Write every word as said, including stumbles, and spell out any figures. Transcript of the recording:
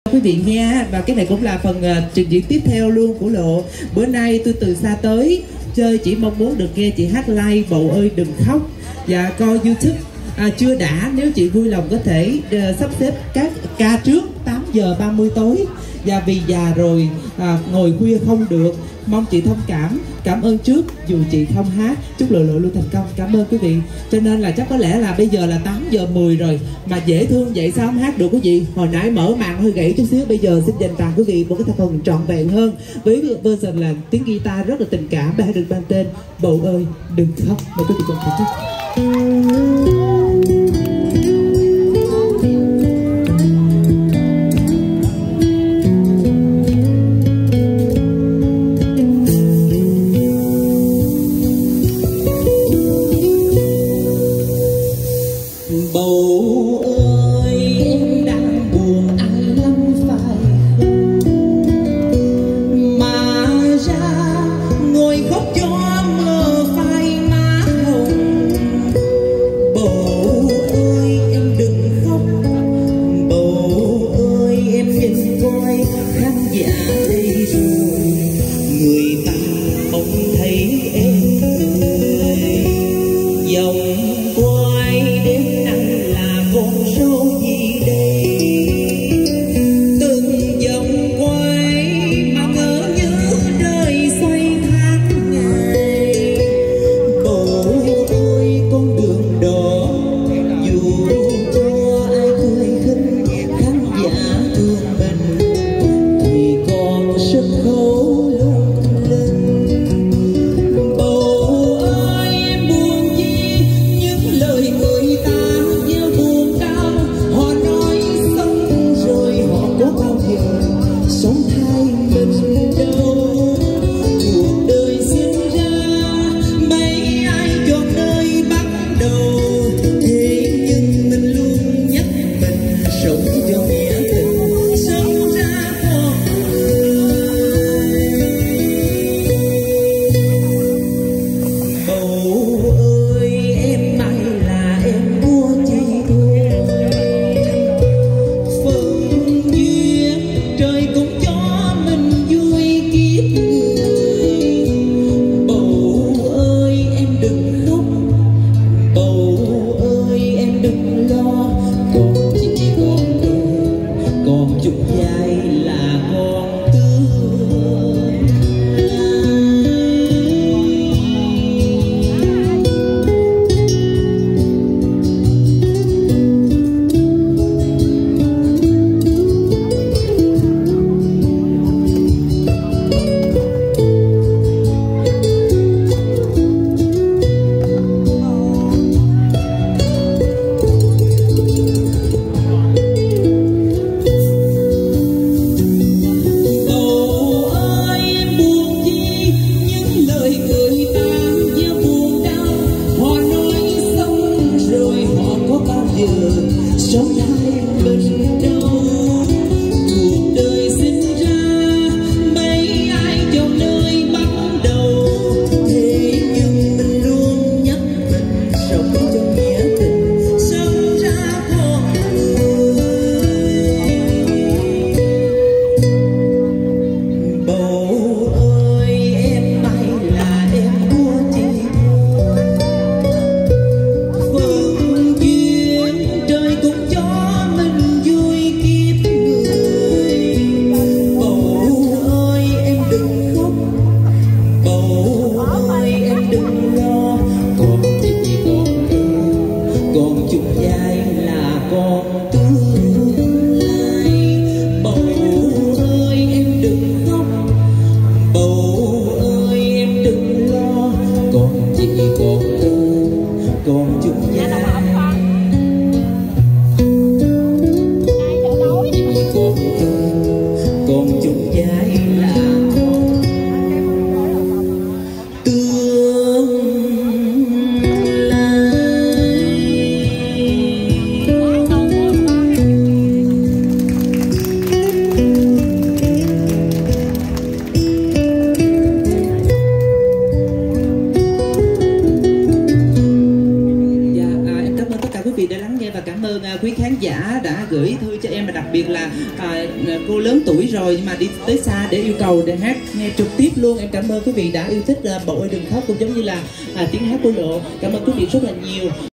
Quý vị nghe, và cái này cũng là phần uh, trình diễn tiếp theo luôn của Lộ. Bữa nay tôi từ xa tới chơi chỉ mong muốn được nghe chị hát live Bầu ơi đừng khóc, và coi YouTube à, chưa đã. Nếu chị vui lòng có thể uh, sắp xếp các ca trước tám giờ ba mươi tối, và vì già rồi à, ngồi khuya không được, mong chị thông cảm. Cảm ơn trước dù chị không hát. Chúc Lộ Lộ luôn thành công. Cảm ơn quý vị. Cho nên là chắc có lẽ là bây giờ là tám giờ mười rồi mà dễ thương vậy sao không hát được quý vị. Hồi nãy mở màn hơi gãy chút xíu. Bây giờ xin dành tặng quý vị một cái tác phẩm trọn vẹn hơn với version là tiếng guitar rất là tình cảm, bài được mang tên Bầu ơi đừng khóc. Mời quý vị cùng thưởng thức. Bầu ơi em đang buồn ai lắm phải không, mà ra ngồi khóc cho mơ phai má hồng. Bầu ơi em đừng khóc, bầu ơi em nhìn coi khán giả đây rồi, người ta mong thấy em cười. Dòng quay đêm con số gì đây, từng dòng quay mà ngỡ như đời xoay tháng ngày. Bầu ơi con đường đó dù cho ai cười khinh khán giả thương mình thì còn sân khấu lung linh. Bầu ơi em buồn chi những lời người ta sống thay mình đâu. Cuộc đời sinh ra mấy ai chọn nơi bắt đầu, thế nhưng mình luôn nhắc mình sống cho nghĩa tình, sống ra con người. Bầu ơi em mãi là em của chị thôi, phận duyên trời cũng cho mình vui kiếp người. Bầu ơi em đừng khóc, bầu ơi em đừng lo, còn chỉ còn đời, còn chút dài là còn tương sống hai mình đâu. Cuộc đời sinh ra mấy ai chọn nơi bắt đầu, thế nhưng mình luôn nhắc mình sống cho nghĩa tình, sống ra con người. Bầu ơi em mãi là em của chị thôi, phận duyên trời cũng cho mình vui kiếp người. Bầu ơi em đừng khóc, bầu ơi em đừng lo, còn chỉ còn em, còn chút dài là còn tương lai. Bầu ơi em đừng khóc, bầu ơi em đừng lo, còn chỉ còn em, còn chút dài còn chút dài là tương lai. Quý vị đã lắng nghe và cảm ơn uh, quý khán giả đã gửi thư cho em, và đặc biệt là uh, cô lớn tuổi rồi nhưng mà đi tới xa để yêu cầu để hát nghe trực tiếp luôn. Em cảm ơn quý vị đã yêu thích uh, Bầu ơi đừng khóc, cũng giống như là uh, tiếng hát của Lộ. Cảm ơn quý vị rất là nhiều.